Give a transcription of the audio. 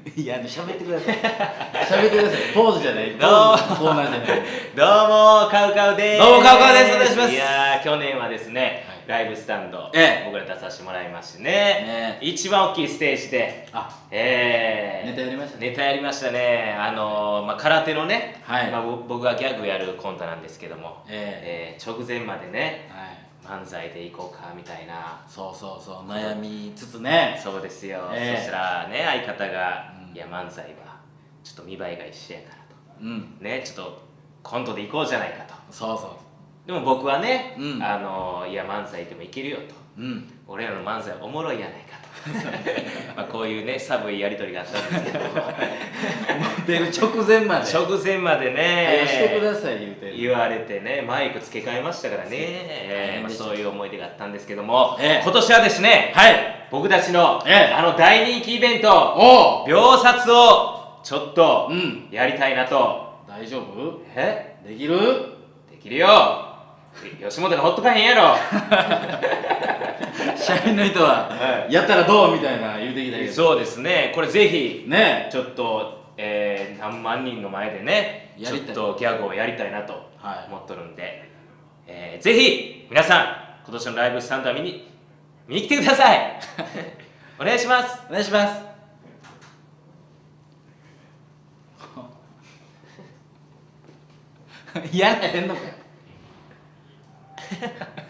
いや、喋ってください。喋ってください。ポーズじゃない。ポどうーズコーナーじゃない。 どうもカウカウです。 どうもカウカウです。お願いします。 いやー、去年はですね、ライブスタンド、僕ら出させてもらいましてね、一番大きいステージで、 ネタやりましたね。 ネタやりましたね。空手のね、 はい、 僕がギャグやるコントなんですけども、直前までね、 はい、 漫才でいこうかみたいな、 そうそうそう、悩みつつね。 そうですよ。そしたらね、相方が、いや漫才はちょっと見栄えが一緒やからと、ね、ちょっとコントでいこうじゃないかと。 そうそう。 でも僕はね、いや漫才でもいけるよと、俺らの漫才おもろいやないかとこういうね寒いやり取りがあったんですけど出る直前までねしてください言われてね、マイク付け替えましたからね、そういう思い出があったんですけども、今年はですね、僕たちの大人気イベント秒殺をちょっとやりたいなと。 大丈夫？ できる？できるよ。吉本がほっとかへんやろ。 社員の人はやったらどうみたいな言うてきたけど、 そうですね。これぜひね、 ちょっと何万人の前でね、ちょっとギャグをやりたいなと思っとるんで、ぜひ皆さん今年のライブスタンドは見に来てください。お願いします。 お願いします。やらへんのかよ。